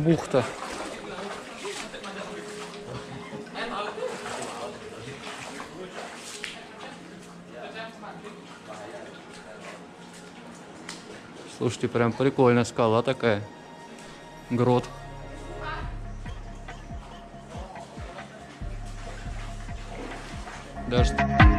бухта. Слушайте, прям прикольная скала такая. Грот. Даже...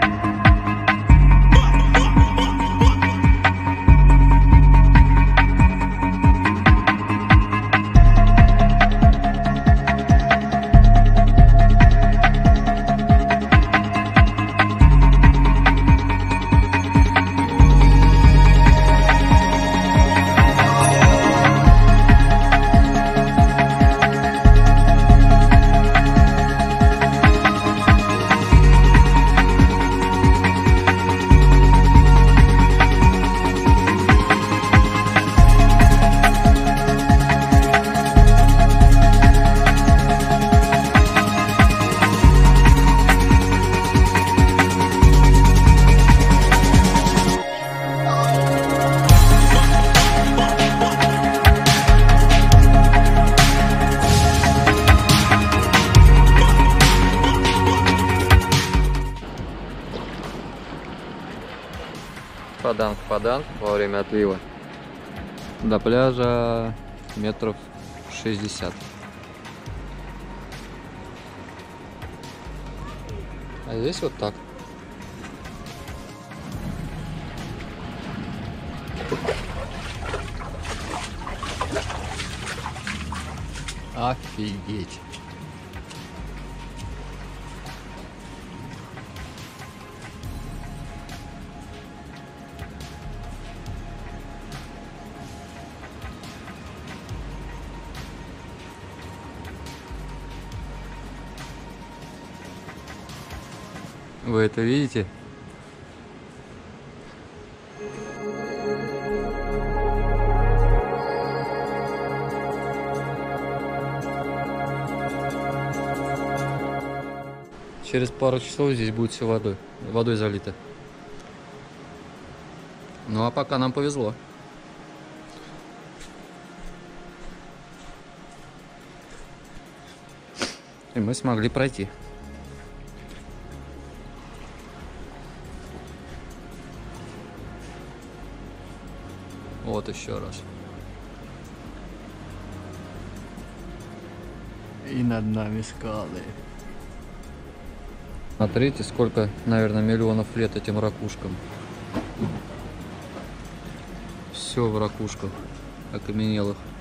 Паданг во время отлива. До пляжа метров 60. А здесь вот так. Офигеть. Вы это видите? Через пару часов здесь будет все водой залито. Ну а пока нам повезло. И мы смогли пройти. Вот еще раз. И над нами скалы. Смотрите, сколько, наверное, миллионов лет этим ракушкам. Все в ракушках окаменелых.